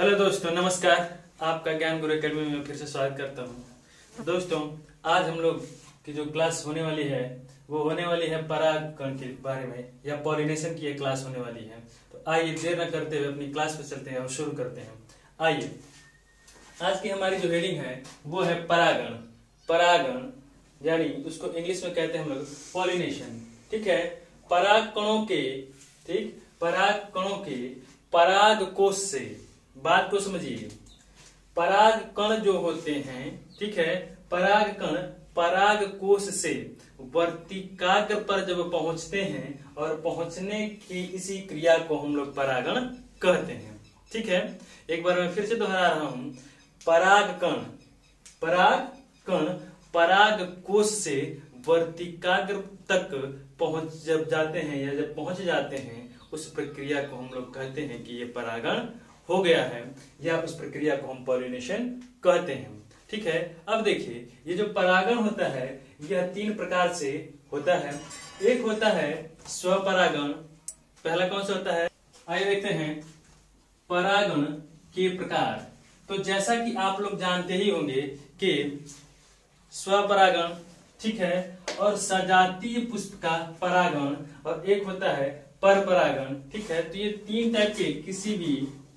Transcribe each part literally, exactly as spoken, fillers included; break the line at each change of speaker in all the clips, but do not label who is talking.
Hello दोस्तों, नमस्कार। आपका ज्ञान गुरु एकेडमी में फिर से स्वागत करता हूं। दोस्तों, आज हम लोग की जो क्लास होने वाली है वो होने वाली है परागकण के बारे में, या पॉलिनेशन की एक क्लास होने वाली है। तो आइए देर न करते हुए अपनी क्लास पे चलते हैं और शुरू करते हैं। आइए, आज की हमारी जो हेडिंग है वो है परागण। परागण यानी उसको इंग्लिश में कहते हैं हम लोग पॉलिनेशन। ठीक है, परागकणों के ठीक परागकणों के पराग कोश से, बात को समझिए, पराग कण जो होते हैं, ठीक है, पराग कण पराग कोश से वर्तिकाग्र पर जब पहुंचते हैं और पहुंचने की इसी क्रिया को हम लोग परागण कहते हैं। ठीक है, एक बार मैं फिर से दोहरा रहा हूं। पराग कण पराग कण पराग कोश से वर्तिकाग्र तक पहुंच जब जाते हैं या जब पहुंच जाते हैं, उस प्रक्रिया को हम लोग कहते हैं कि ये परागण हो गया है, या उस प्रक्रिया को हम पॉलिनेशन कहते हैं। ठीक है, अब देखिए, ये जो परागण होता है यह तीन प्रकार से होता है। एक होता है स्वपरागण। पहला कौन सा होता है, आइए देखते हैं। परागण के प्रकार, तो जैसा कि आप लोग जानते ही होंगे कि स्वपरागण, ठीक है, और सजातीय पुष्प का परागण, और एक होता है पर परागण। ठीक है, तो ये तीन टाइप के किसी भी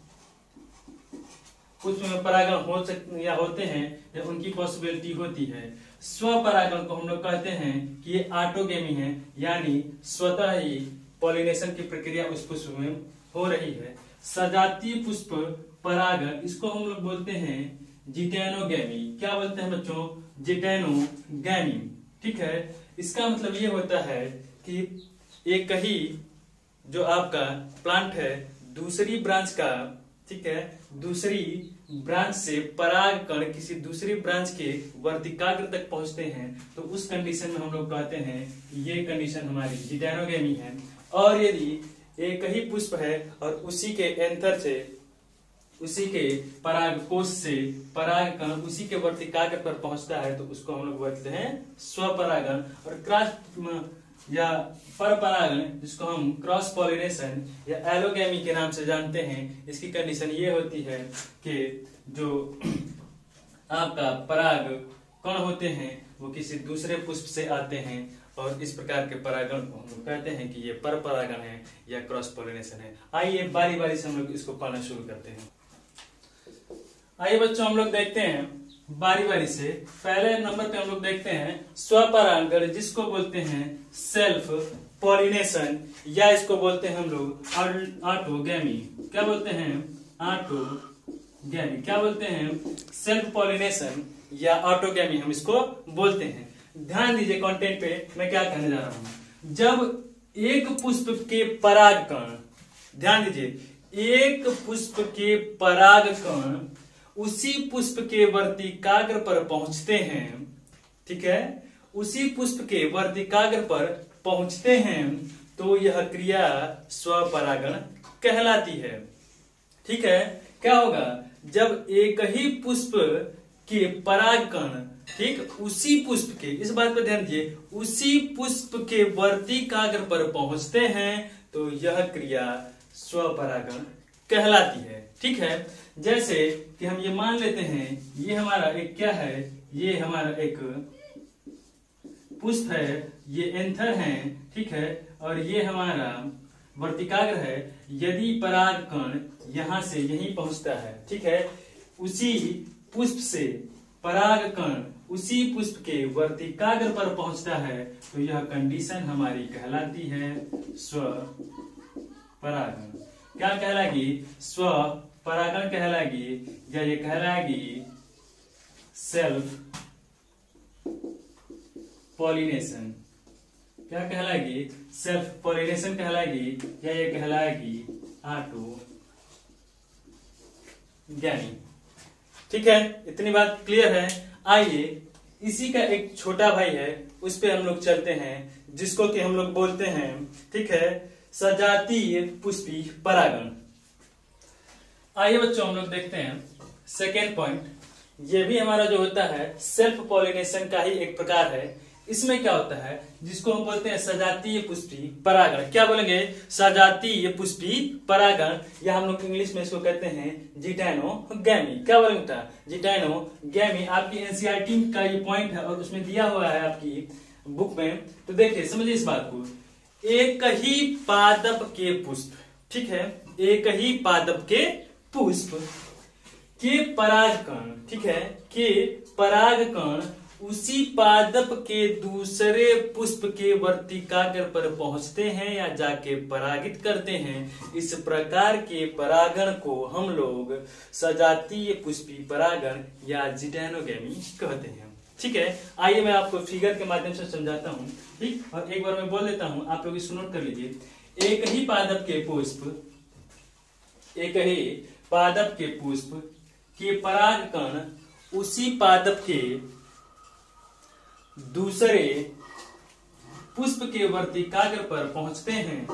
पुष्प में परागण हो सकते या होते हैं, या उनकी पॉसिबिलिटी होती है। स्वपरागण को हम लोग कहते हैं कि ये ऑटोगेमी है, यानी स्वतः ही पॉलिनेशन की प्रक्रिया उस पुष्प में हो रही है। सजातीय पुष्प परागण, इसको हम लोग बोलते हैं जिटेनोगेमी। क्या बोलते हैं बच्चों? जिटेनोगेमी। ठीक है, इसका मतलब ये होता है कि एक ही जो आपका प्लांट है, दूसरी ब्रांच का, ठीक है, दूसरी ब्रांच से पराग कण किसी दूसरी ब्रांच के वर्तिकाग्र तक पहुंचते हैं, तो उस कंडीशन में हम लोग कहते हैं ये कंडीशन हमारी जिटेनोगेमी है। और यदि एक ही पुष्प है और उसी के एंथर से, उसी के पराग कोश से पराग कण उसी के वर्तिकाग्र पर पहुंचता है, तो उसको हम लोग बोलते हैं स्वपरागण। और क्रॉस या पर परागण, जिसको हम क्रॉस पॉलिनेशन या एलोगेमी के नाम से जानते हैं, इसकी कंडीशन ये होती है कि जो आपका पराग कण होते हैं वो किसी दूसरे पुष्प से आते हैं, और इस प्रकार के परागण को हम लोग कहते हैं कि ये पर परागण है या क्रॉस पॉलिनेशन है। आइए बारी बारी से हम लोग इसको पढ़ना शुरू करते हैं। आइए बच्चों, हम लोग देखते हैं बारी बारी से। पहले नंबर पे हम लोग देखते हैं स्वपरागण, जिसको बोलते हैं सेल्फ पॉलिनेशन, या इसको बोलते हैं हम लोग ऑटोगेमी। क्या बोलते हैं? ऑटोगेमी। क्या बोलते हैं? सेल्फ पॉलिनेशन या ऑटोगेमी हम इसको बोलते हैं। ध्यान दीजिए कंटेंट पे मैं क्या कहने जा रहा हूं। जब एक पुष्प के परागकण, ध्यान दीजिए, एक पुष्प के परागकण उसी पुष्प के वर्तिकाग्र पर पहुंचते हैं, ठीक है, उसी पुष्प के वर्तिकाग्र पर पहुंचते हैं, तो यह क्रिया स्वपरागण कहलाती है। ठीक है, क्या होगा? जब एक ही पुष्प के परागकण, ठीक, उसी पुष्प के, इस बात पर ध्यान दीजिए, उसी पुष्प के वर्तिकाग्र पर पहुंचते हैं, तो यह क्रिया स्वपरागण कहलाती है। ठीक है, जैसे कि हम ये मान लेते हैं, ये हमारा एक क्या है, ये हमारा एक पुष्प है, ये एंथर है, ठीक है, और ये हमारा वर्तिकाग्र है। यदि परागकण यहां से यहीं पहुंचता है, ठीक है, उसी पुष्प से परागकण उसी पुष्प के वर्तिकाग्र पर पहुंचता है, तो यह कंडीशन हमारी कहलाती है स्वपरागण। क्या कहलाएगी? स्व परागण कहलाएगी, या ये कहलाएगी सेल्फ पॉलिनेशन। क्या कहलाएगी? सेल्फ पॉलिनेशन कहलाएगी, या ये कहलाएगी ऑटोगेमी। ठीक है, इतनी बात क्लियर है। आइए, इसी का एक छोटा भाई है, उस पे हम लोग चलते हैं, जिसको कि हम लोग बोलते हैं, ठीक है, सजातीय पुष्पी परागण। आइए बच्चों, हम लोग देखते हैं सेकेंड पॉइंट। ये भी हमारा जो होता है सेल्फ पॉलिनेशन का ही एक प्रकार है। इसमें क्या होता है, जिसको हम बोलते हैं सजातीय पुष्पी परागण। क्या बोलेंगे? सजातीय पुष्पी परागण, या हम लोग इंग्लिश में इसको कहते हैं जिटाइनोगैमी। क्या बोलेंगे बेटा? जिटाइनोगैमी। आपकी एनसीईआरटी का ये पॉइंट है और उसमें दिया हुआ है आपकी बुक में। तो देखिए, समझिए इस बात को। एक ही पादप के पुष्प, ठीक है, एक ही पादप के पुष्प के परागकण, ठीक है, के परागकण उसी पादप के दूसरे पुष्प के वर्तिकाग्र पर पहुंचते हैं या जाके परागित करते हैं। इस प्रकार के परागण को हम लोग सजातीय पुष्पी परागण या जिटाइनोगैमी कहते हैं। ठीक है, आइए मैं आपको फिगर के माध्यम से समझाता हूं। ठीक, और एक बार मैं बोल देता हूं, आप लोग इसको नोट कर लीजिए। एक ही पादप के पुष्प, एक ही पादप के पुष्प के परागकण उसी पादप के दूसरे पुष्प के वर्तिकाग्र पर पहुंचते हैं।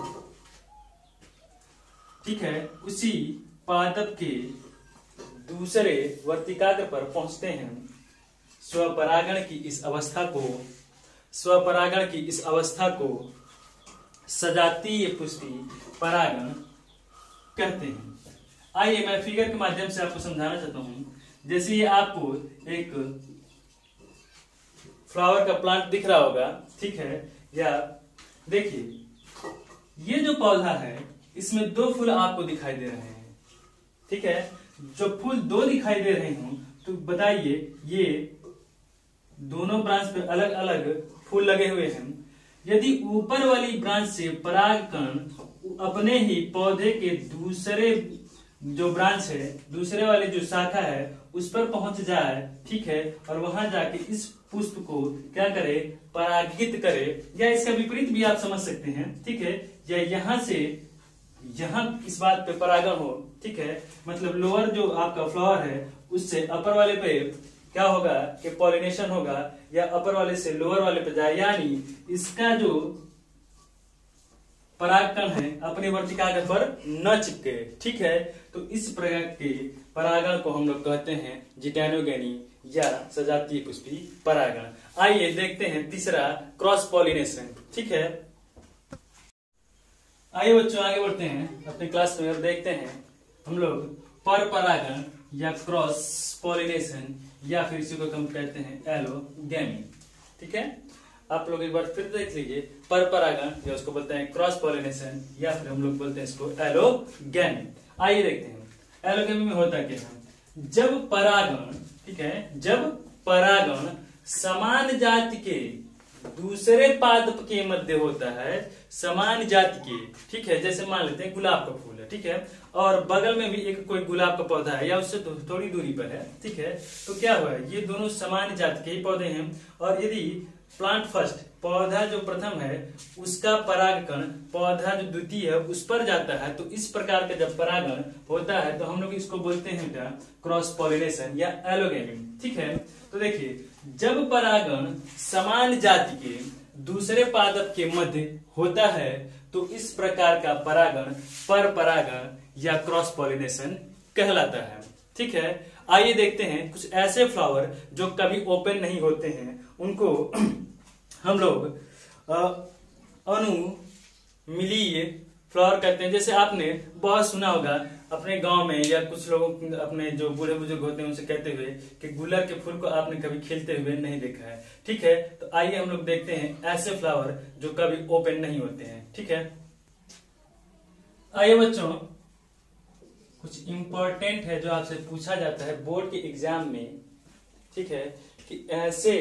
ठीक है, उसी पादप के दूसरे वर्तिकाग्र पर पहुंचते हैं। स्वपरागण की इस अवस्था को स्वपरागण की इस अवस्था को सजातीय पुष्पी परागण कहते हैं। आइए मैं फिगर के माध्यम से आपको समझाना चाहता हूं। जैसे ये आपको एक फ्लावर का प्लांट दिख रहा होगा, ठीक है, या देखिए ये जो पौधा है इसमें दो फूल आपको दिखाई दे रहे हैं। ठीक है, जो फूल दो दिखाई दे रहे हों तो बताइए ये दोनों ब्रांच पे अलग अलग फूल लगे हुए हैं। यदि ऊपर वाली ब्रांच से परागकण अपने ही पौधे के दूसरे जो ब्रांच है, दूसरे वाली जो शाखा है उस पर पहुंच जाए, ठीक है, और वहां जाके इस पुष्प को क्या करे? परागित करे, या इसका विपरीत भी आप समझ सकते हैं। ठीक है, या यहां से यहां इस बात पे परागण हो, ठीक है, मतलब लोअर जो आपका फ्लावर है उससे अपर वाले पे क्या होगा कि पॉलिनेशन होगा, या अपर वाले से लोअर वाले पे जाए, यानी इसका जो परागकण है अपने वर्तिकाग्र पर न चिपके। ठीक है, तो इस प्रकार के परागण को हम लोग कहते हैं जिटाइनोगैमी या सजातीय पुष्पी परागण। आइए देखते हैं तीसरा, क्रॉस पॉलिनेशन। ठीक है, आइए बच्चों आगे बढ़ते हैं अपने क्लास में और देखते हैं हम लोग पर परागण या क्रॉस पॉलिनेशन, या फिर इसी को हम कहते हैं एलोगैमी। ठीक है, आप लोग एक बार फिर देख लीजिए। पर परागण या उसको बोलते हैं क्रॉस पॉलिनेशन, या फिर हम लोग बोलते हैं इसको एलोगैमी। आइए देखते हैं एलोगैमी में होता क्या है। जब परागण, ठीक है, जब परागण समान जाति के दूसरे पादप के मध्य होता है, समान जाति के, ठीक है, जैसे मान लेते हैं गुलाब का फूल है, ठीक है, और बगल में भी एक कोई गुलाब का पौधा है या उससे तो थोड़ी दूरी पर है, ठीक है, तो क्या हुआ, ये दोनों समान जाति के ही पौधे हैं। और यदि प्लांट फर्स्ट, पौधा जो प्रथम है उसका परागकण पौधा जो द्वितीय है उस पर जाता है, तो इस प्रकार का जब परागण होता है तो हम लोग इसको बोलते हैं क्या? क्रॉस पॉलिनेशन या एलोगैमी। ठीक है, तो देखिए जब परागण समान जाति के दूसरे पादप के मध्य होता है तो इस प्रकार का परागण पर परागण या क्रॉस पॉलिनेशन कहलाता है। ठीक है, आइए देखते हैं कुछ ऐसे फ्लावर जो कभी ओपन नहीं होते हैं, उनको हम लोग अनुमिलीय फ्लावर कहते हैं। जैसे आपने बहुत सुना होगा अपने गांव में, या कुछ लोग अपने जो बूढ़े बुजुर्ग होते हैं उनसे कहते हुए कि गुलाब के फूल को आपने कभी खिलते हुए नहीं देखा है। ठीक है, तो आइए हम लोग देखते हैं ऐसे फ्लावर जो कभी ओपन नहीं होते हैं। ठीक है, आइए बच्चों कुछ इंपॉर्टेंट है जो आपसे पूछा जाता है बोर्ड के एग्जाम में। ठीक है, कि ऐसे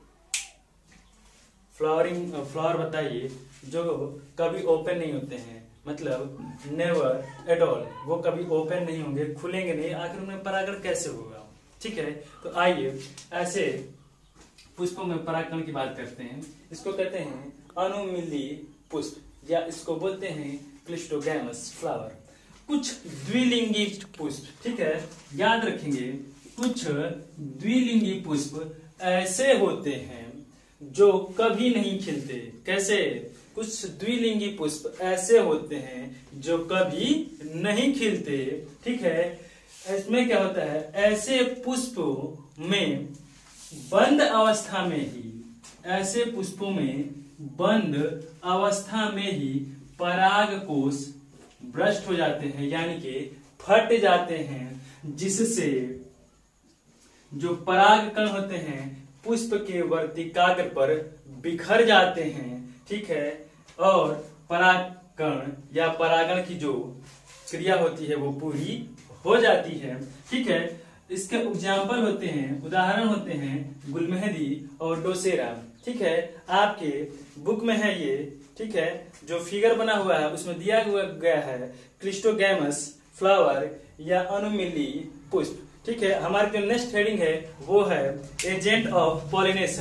फ्लावरिंग फ्लावर बताइए जो कभी ओपन नहीं होते हैं, मतलब नेवर एट ऑल, वो कभी ओपन नहीं होंगे, खुलेंगे नहीं, आखिर उनमें परागण कैसे होगा। ठीक है, तो आइए ऐसे पुष्पों में परागण की बात करते हैं। इसको कहते हैं अनुमिलीय पुष्प, या इसको बोलते हैं क्लिस्टोगैमस फ्लावर। कुछ द्विलिंगी पुष्प, ठीक है, याद रखेंगे, कुछ द्विलिंगी पुष्प ऐसे होते हैं जो कभी नहीं खिलते। कैसे? कुछ द्विलिंगी पुष्प ऐसे होते हैं जो कभी नहीं खिलते। ठीक है, इसमें क्या होता है, ऐसे पुष्पों में बंद अवस्था में ही ऐसे पुष्पों में बंद अवस्था में ही पराग कोश भ्रष्ट हो जाते हैं, यानी कि फट जाते हैं, जिससे जो पराग कण होते हैं पुष्प के वर्तिकाग्र पर बिखर जाते हैं। ठीक है, और परागकण या परागण की जो क्रिया होती है वो पूरी हो जाती है। ठीक है, इसके एग्जाम्पल होते हैं, उदाहरण होते हैं गुलमेहंदी और डोसेरा। ठीक है, आपके बुक में है ये। ठीक है, जो फिगर बना हुआ है उसमें दिया गया है क्रिस्टोगैमस फ्लावर या अनुमिली पुष्प। ठीक है, हमारी जो नेक्स्ट हेडिंग है वो है एजेंट ऑफ पॉलिनेशन।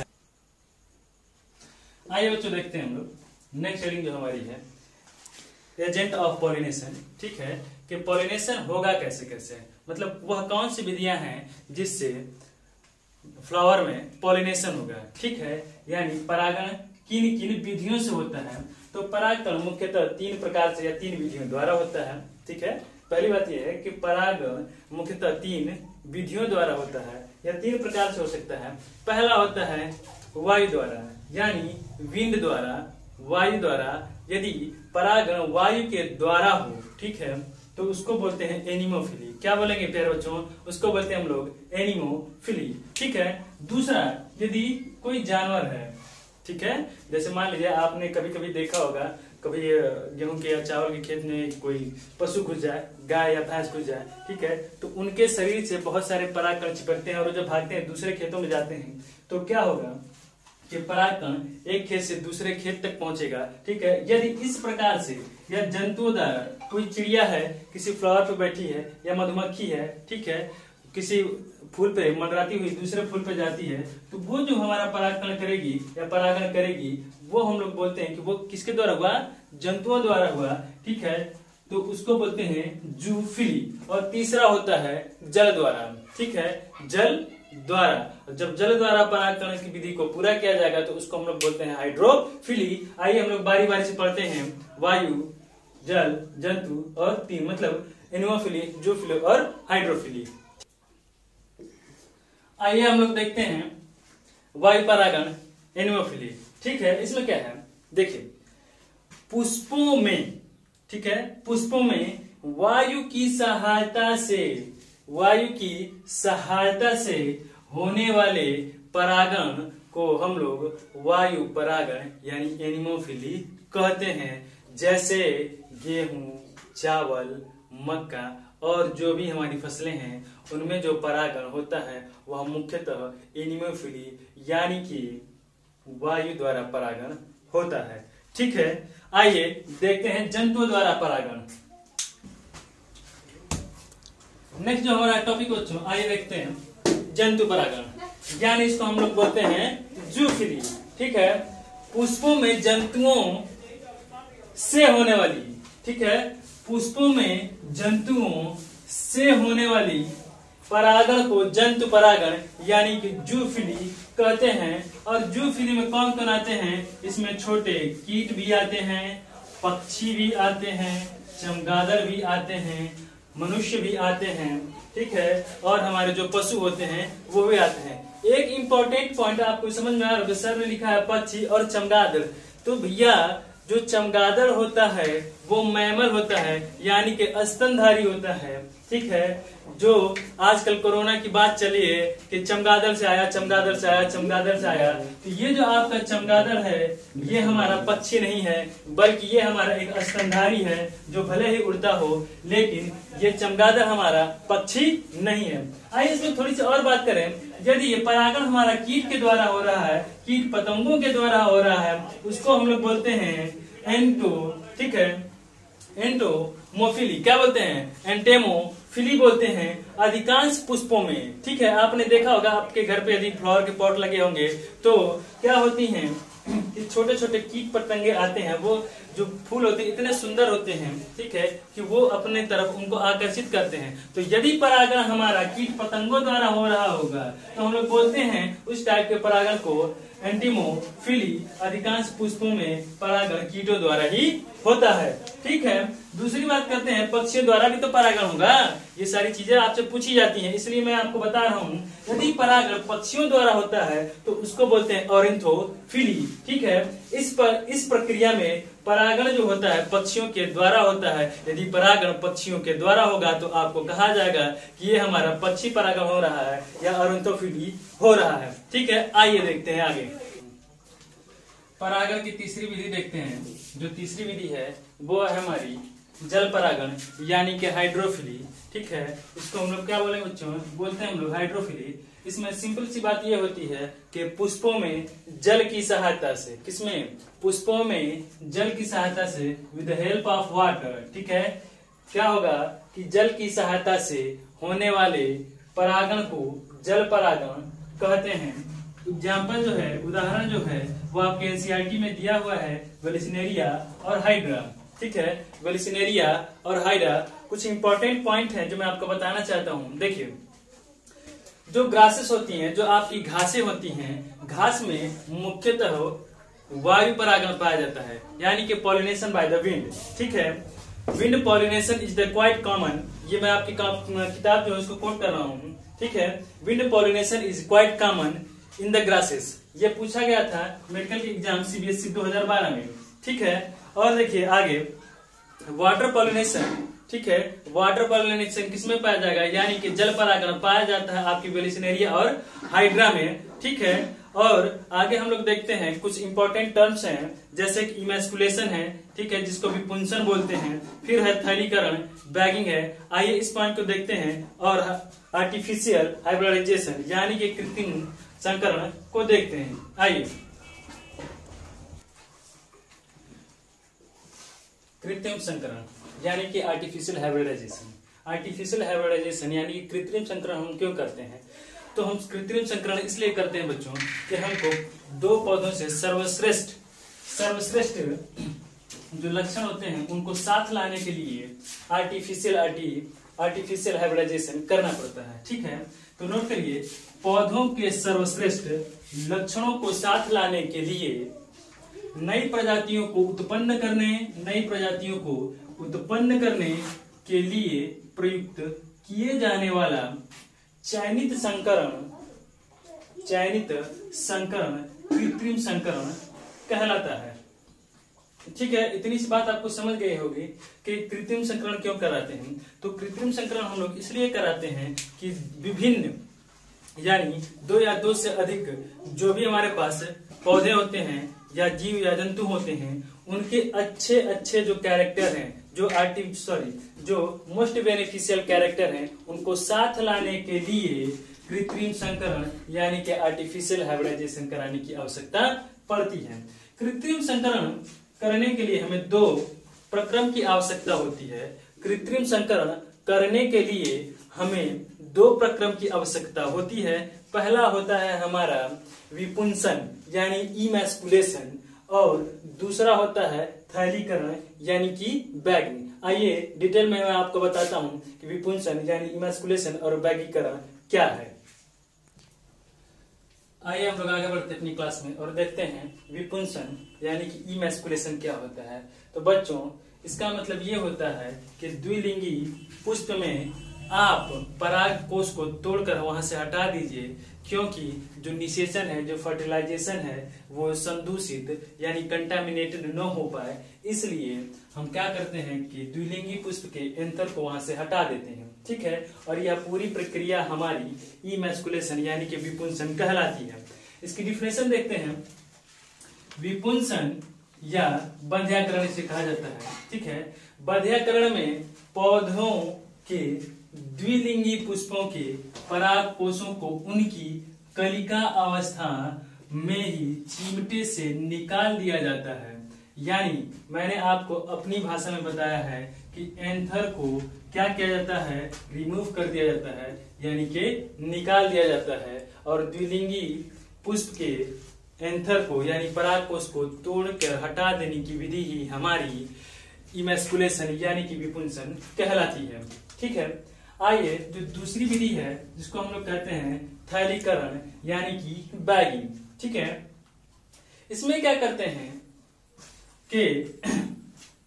आइए बच्चों देखते हैं हम लोग नेक्स्ट हेडिंग जो हमारी है एजेंट ऑफ पॉलिनेशन। ठीक है, कि पॉलिनेशन होगा कैसे कैसे, मतलब वह कौन सी विधियां हैं जिससे फ्लावर में पॉलिनेशन होगा। ठीक है, यानी परागण किन किन विधियों से होता है। तो परागण मुख्यतः तीन प्रकार से या तीन विधियों द्वारा होता है। ठीक है, पहली बात यह है कि परागण मुख्यतः तीन विधियों द्वारा होता है या तीन प्रकार से हो सकता है। पहला होता है वायु द्वारा, यानी विंड द्वारा, वायु द्वारा। यदि परागण वायु के द्वारा हो, ठीक है, तो उसको बोलते हैं एनिमोफिली। क्या बोलेंगे प्यारे बच्चों, उसको बोलते हैं हम लोग एनिमोफिली। ठीक है, दूसरा यदि कोई जानवर है, ठीक है, जैसे मान लीजिए आपने कभी कभी देखा होगा, कभी गेहूं के या चावल के खेत में कोई पशु घुस जाए, गाय या भैंस घुस जाए। ठीक है, तो उनके शरीर से बहुत सारे परागकण चिपकते हैं और जब भागते हैं दूसरे खेतों में जाते हैं तो क्या होगा कि परागकण एक खेत से दूसरे खेत तक पहुंचेगा। ठीक है, यदि इस प्रकार से या जंतुओं द्वारा, कोई चिड़िया है किसी फ्लावर पे बैठी है या मधुमक्खी है, ठीक है, किसी फूल पे मंडराती हुई दूसरे फूल पे जाती है, तो वो जो हमारा परागकण करेगी या परागण करेगी वो हम लोग बोलते हैं कि वो किसके द्वारा हुआ, जंतुओं द्वारा हुआ। ठीक है, तो उसको बोलते हैं जूफिली। और तीसरा होता है जल द्वारा। ठीक है, जल द्वारा, जब जल द्वारा परागकण की विधि को पूरा किया जाएगा तो उसको हम लोग बोलते हैं हाइड्रोफिली। आइए हम लोग बारी बारी से पढ़ते हैं, वायु, जल, जंतु और तीन, मतलब एनिमोफिली, जूफिली और हाइड्रोफिली। आइए हम लोग देखते हैं वायु परागण, एनिमोफिली। ठीक है, इसमें क्या है, देखिए पुष्पों में, ठीक है, पुष्पों में वायु की सहायता से, वायु की सहायता से होने वाले परागण को हम लोग वायु परागण यानी एनिमोफिली कहते हैं। जैसे गेहूं, चावल, मक्का और जो भी हमारी फसलें हैं उनमें जो परागण होता है वह मुख्यतः एनिमोफिली यानी कि वायु द्वारा परागण होता है। ठीक है, आइए देखते हैं जंतुओं द्वारा परागण। नेक्स्ट जो हमारा टॉपिक बच्चों, आइए देखते हैं जंतु परागण, यानी इसको हम लोग बोलते हैं जूफिली। ठीक है, पुष्पों में जंतुओं से होने वाली, ठीक है, पुष्पों में जंतुओं से होने वाली परागण को जंतु परागण यानी कि जूफिली कहते हैं। और जूफिली में कौन कौन आते हैं, इसमें छोटे कीट भी आते हैं, पक्षी भी आते हैं, चमगादड़ भी आते हैं, मनुष्य भी आते हैं। ठीक है, और हमारे जो पशु होते हैं वो भी आते हैं। एक इंपॉर्टेंट पॉइंट आपको समझ में आ रहा है, सर ने लिखा है पक्षी और चमगादड़। तो भैया जो चमगादड़ होता है वो मैमल होता है यानी कि स्तनधारी होता है। ठीक है, जो आजकल कोरोना की बात चली है कि चमगादड़ से आया, चमगादड़ से आया, चमगादड़ से आया, तो ये जो आपका चमगादड़ है ये हमारा पक्षी नहीं है बल्कि ये हमारा एक स्तनधारी है जो भले ही उड़ता हो, लेकिन ये चमगादड़ हमारा पक्षी नहीं है। आइए इसमें थोड़ी सी और बात करें। यदि ये परागण हमारा कीट के द्वारा हो रहा है, कीट पतंगों के द्वारा हो रहा है, उसको हम लोग बोलते हैं एंटो, ठीक है, एंटोमोफिली। क्या बोलते हैं, एंटेमोफिली बोलते हैं अधिकांश पुष्पों में। ठीक है, आपने देखा होगा आपके घर पे यदि फ्लावर के पॉट लगे होंगे तो क्या होती हैं कि छोटे छोटे कीट पतंगे आते हैं, वो जो फूल होते हैं इतने सुंदर होते हैं, ठीक है, कि वो अपने तरफ उनको आकर्षित करते हैं। तो यदि परागण हमारा कीट पतंगों द्वारा हो रहा होगा तो हम लोग बोलते हैं उस टाइप के परागण को एंटीमोफिली। अधिकांश पुष्पों में परागण कीटों द्वारा ही होता है। ठीक है, दूसरी बात करते हैं, पक्षियों द्वारा भी तो परागण होगा। ये सारी चीजें आपसे पूछी जाती हैं, इसलिए मैं आपको बता रहा हूँ। यदि परागण पक्षियों द्वारा होता है तो उसको बोलते हैं ऑरिन्थोफिली। ठीक है, इस पर इस प्रक्रिया में परागण जो होता है पक्षियों के द्वारा होता है। यदि परागण पक्षियों के द्वारा होगा तो आपको कहा जाएगा कि ये हमारा पक्षी परागण हो रहा है या ऑरिन्थोफिली हो रहा है। ठीक है, आइए देखते हैं आगे। परागण की तीसरी विधि देखते हैं। जो तीसरी विधि है वो है हमारी जल परागण यानी कि हाइड्रोफिली। ठीक है, इसको हम लोग क्या बोलेंगे बच्चों? बोलते हैं हम लोग हाइड्रोफिली। इसमें सिंपल सी बात ये होती है कि पुष्पों में जल की सहायता से, किसमें? पुष्पों में जल की सहायता से, with the help of water. ठीक है, क्या होगा कि जल की सहायता से होने वाले परागण को जल परागण कहते हैं। एग्जाम्पल जो है, उदाहरण जो है वो आपके एनसीईआरटी में दिया हुआ है, वेलिसिनेरिया और हाइड्रा। ठीक है, वेलिसिनेरिया और हाइड्रा। कुछ इंपॉर्टेंट पॉइंट है जो मैं आपको बताना चाहता हूँ। देखिए, जो ग्रासेस होती हैं, जो आपकी घासें होती हैं, घास में मुख्यतः वायु परागण पाया जाता है, यानी कि पॉलिनेशन बाय द विंड। ठीक है, wind pollination is the quite common. ये मैं आपकी किताब जो है उसको कोट कर रहा हूँ। ठीक है, wind pollination is quite common in the grasses. ये पूछा गया था मेडिकल के एग्जाम सीबीएसई दो हज़ार बारह में। ठीक है, और देखिए आगे, वाटर पॉलिनेशन। ठीक है, वाटर पॉलिनेशन किसमें पाया जाएगा? यानी कि जल परागण पाया जाता है आपकी वेलिसिनेरिया और हाइड्रा में। ठीक है, और आगे हम लोग देखते हैं कुछ इंपॉर्टेंट टर्म्स हैं, जैसे कि इमैस्कुलेशन है। ठीक है, जिसको विपुंसन बोलते हैं। फिर है थैलीकरण, बैगिंग है। आइए इस पॉइंट को देखते हैं। और आर्टिफिशियल हाइब्रिडाइजेशन यानी कि कृत्रिम संकरण को देखते हैं। आइए, कृत्रिम संकरण यानी कि आर्टिफिशियल हाइब्रिडाइजेशन। आर्टिफिशियल हाइब्रिडाइजेशन यानी कि कृत्रिम संकरण हम क्यों करते हैं? तो हम कृत्रिम संकरण इसलिए करते हैं बच्चों कि हमको दो पौधों से सर्वश्रेष्ठ सर्वश्रेष्ठ जो लक्षण होते हैं उनको साथ लाने के लिए आर्टिफिशियल आर्टी आर्टिफिशियल हाइब्रिडाइजेशन करना पड़ता है। ठीक है, तो नोट करिए, पौधों के सर्वश्रेष्ठ लक्षणों को साथ लाने के लिए नई प्रजातियों को उत्पन्न करने नई प्रजातियों को उत्पन्न करने के लिए प्रयुक्त किए जाने वाला चयनित संकरण चयनित संकरण कृत्रिम संकरण कहलाता है। ठीक है, इतनी सी बात आपको समझ गई होगी कि कृत्रिम संकरण क्यों कराते हैं। तो कृत्रिम संकरण हम लोग इसलिए कराते हैं कि विभिन्न यानी दो या दो से अधिक जो भी हमारे पास पौधे होते हैं या जीव या जंतु होते हैं, उनके अच्छे अच्छे जो कैरेक्टर हैं, जो आर्टिफ सॉरी जो मोस्ट बेनिफिशियल कैरेक्टर हैं, उनको साथ लाने के लिए कृत्रिम संकरण यानी कि आर्टिफिशियल हाइब्रिडाइजेशन कराने की आवश्यकता पड़ती है। कृत्रिम संकरण करने के लिए हमें दो प्रक्रम की आवश्यकता होती है। कृत्रिम संकरण करने के लिए हमें दो प्रक्रम की आवश्यकता होती है। पहला होता है हमारा विपुंसन यानी इमैस्कुलेशन, और दूसरा होता है थैलीकरण यानी कि बैगिंग। आइए डिटेल में मैं आपको बताता हूं कि विपुंसन यानी इमैस्कुलेशन और बैगीकरण क्या है। आइए हम लोग आगे बढ़ते हैं अपनी क्लास में और देखते हैं विपुंसन यानी कि इमैस्कुलेशन क्या होता है। तो बच्चों, इसका मतलब ये होता है कि द्विलिंगी पुष्प में आप पराग कोष को तोड़कर वहां से हटा दीजिए, क्योंकि जो निषेचन है, जो फर्टिलाइजेशन है, वो संदूषित यानी कंटामिनेटेड न हो पाए, इसलिए हम क्या करते हैं कि द्विलिंगी पुष्प के एंथर को वहां से हटा देते हैं। ठीक है, और यह पूरी प्रक्रिया हमारी इमैस्कुलेशन यानी कि विपुंसन कहलाती है। इसकी डिफिनेशन देखते हैं। विपुंसन या बंध्याकरण इसे कहा जाता है। ठीक है, बंध्याकरण में पौधों के द्विलिंगी पुष्पों के पराग कोषों को उनकी कलिका अवस्था में ही चिमटे से निकाल दिया जाता है। यानी मैंने आपको अपनी भाषा में बताया है कि एंथर को क्या किया जाता है, रिमूव कर दिया जाता है, यानी कि निकाल दिया जाता है, और द्विलिंगी पुष्प के एंथर को यानी पराग कोष को तोड़कर हटा देने की विधि ही हमारी इमैस्कुलेशन यानी कि विपुंसन कहलाती है। ठीक है, आइए जो दूसरी विधि है जिसको हम लोग कहते हैं थैलीकरण यानी कि बैगिंग। ठीक है, इसमें क्या करते हैं कि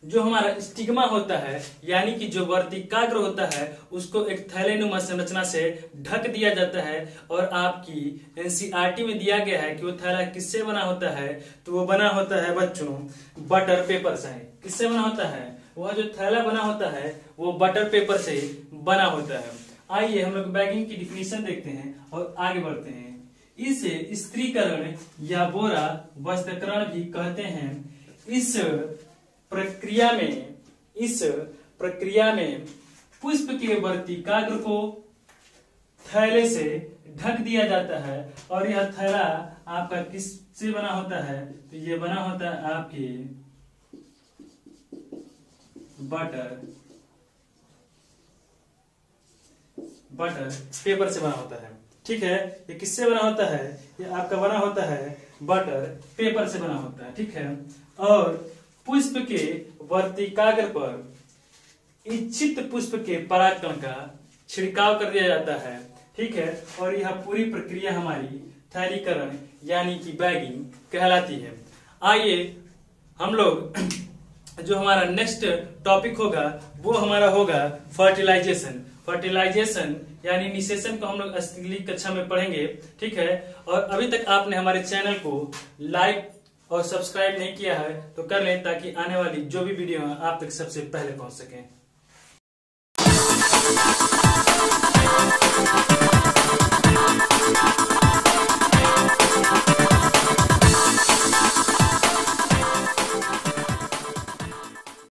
जो हमारा स्टिग्मा होता है यानी कि जो वर्तिकाग्र होता है उसको एक थैलेनुमा संरचना से ढक दिया जाता है। और आपकी एनसीईआरटी में दिया गया है कि वो थैला किससे बना होता है, तो वो बना होता है बच्चों बटर पेपर से। किससे बना होता है? वह जो थैला बना होता है वो बटर पेपर से बना होता है। आइए हम लोग बैगिंग की डिफिनीशन देखते हैं और आगे बढ़ते हैं। इसे स्त्रीकरण या बोरा वस्त्रकरण भी कहते हैं। इस प्रक्रिया में इस प्रक्रिया में पुष्प के वर्तिकाग्र को थैले से ढक दिया जाता है। और यह थैला आपका किससे बना होता है? तो ये बना होता है आपके बटर बटर पेपर से बना होता है। ठीक है, ये किससे बना होता है? ये आपका बना होता है बटर पेपर से बना होता है। ठीक है, और पुष्प के वर्तिकाग्र पर इच्छित पुष्प के परागकण का छिड़काव कर दिया जाता है। ठीक है, और यह पूरी प्रक्रिया हमारी थैलीकरण यानी कि बैगिंग कहलाती है। आइए हम लोग जो हमारा नेक्स्ट टॉपिक होगा वो हमारा होगा फर्टिलाइजेशन। फर्टिलाइजेशन यानी निषेचन को हम लोग अगली कक्षा में पढ़ेंगे। ठीक है, और अभी तक आपने हमारे चैनल को लाइक और सब्सक्राइब नहीं किया है तो कर लें, ताकि आने वाली जो भी वीडियो है आप तक सबसे पहले पहुंच सकें।